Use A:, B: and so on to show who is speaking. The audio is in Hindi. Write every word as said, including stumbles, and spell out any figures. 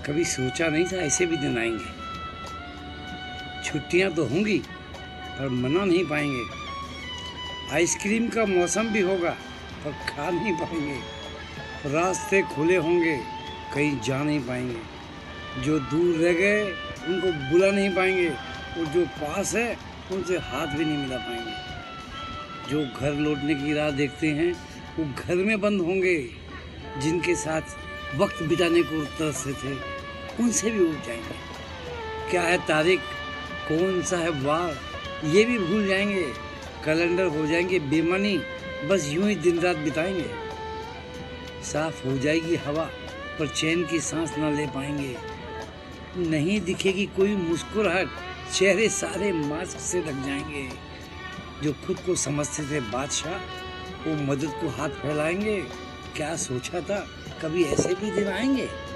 A: कभी सोचा नहीं था ऐसे भी दिन आएंगे। छुट्टियां तो होंगी पर मना नहीं पाएंगे। आइसक्रीम का मौसम भी होगा पर खा नहीं पाएंगे। रास्ते खुले होंगे, कहीं जा नहीं पाएंगे। जो दूर रह गए उनको बुला नहीं पाएंगे और जो पास है उनसे हाथ भी नहीं मिला पाएंगे। जो घर लौटने की राह देखते हैं वो घर में बंद होंगे। जिनके साथ वक्त बिताने को तरसते थे उनसे भी उठ जाएंगे। क्या है तारीख, कौन सा है वार, ये भी भूल जाएंगे। कैलेंडर हो जाएंगे बेमानी, बस यूं ही दिन रात बिताएंगे। साफ हो जाएगी हवा पर चैन की सांस ना ले पाएंगे। नहीं दिखेगी कोई मुस्कुराहट, चेहरे सारे मास्क से ढक जाएंगे। जो खुद को समझते थे बादशाह वो मदद को हाथ फैलाएंगे। क्या सोचा था कभी ऐसे भी दिन आएंगे।